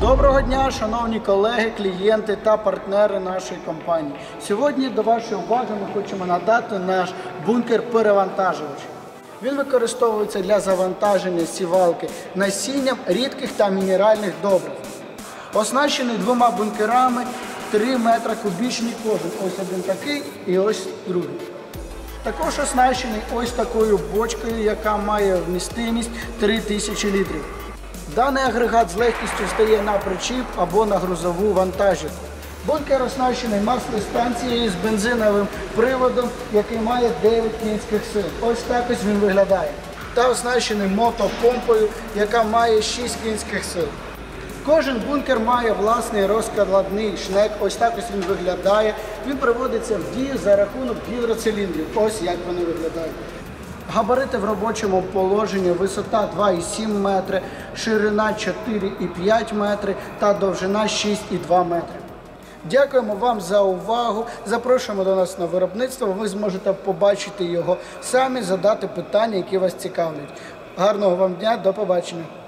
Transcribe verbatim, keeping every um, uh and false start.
Доброго дня, шановні колеги, клієнти та партнери нашої компанії. Сьогодні до вашої уваги ми хочемо надати наш бункер-перевантажувач. Він використовується для завантаження сівалки насінням рідких та мінеральних добрив. Оснащений двома бункерами три метри кубічні кожен. Ось один такий і ось другий. Також оснащений ось такою бочкою, яка має вмістимість три тисячі літрів. Даний агрегат з легкістю стає на причіп або на грузову вантажівку. Бункер оснащений маслостанцією з бензиновим приводом, який має дев'ять кінських сил. Ось так ось він виглядає. Та оснащений мотопомпою, яка має шість кінських сил. Кожен бункер має власний розкладний шнек. Ось так ось він виглядає. Він приводиться в дію за рахунок гідроциліндрів. Ось як вони виглядають. Габарити в робочому положенні: висота два і сім метри, ширина чотири і п'ять метри та довжина шість і два метри. Дякуємо вам за увагу. Запрошуємо до нас на виробництво. Ви зможете побачити його самі, задати питання, які вас цікавлять. Гарного вам дня, до побачення.